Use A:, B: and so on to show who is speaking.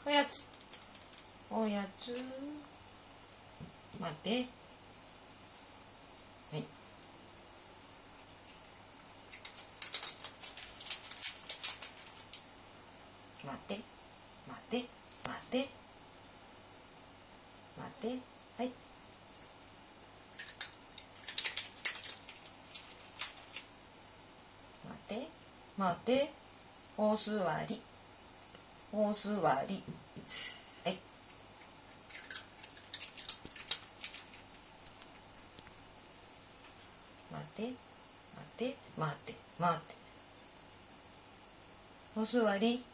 A: おやつ。おやつ。待って。はい。待って。待って。待って。待って。はい。待って。待って。お座り。お座り。はい。待って。待って。待って。待って。お座り。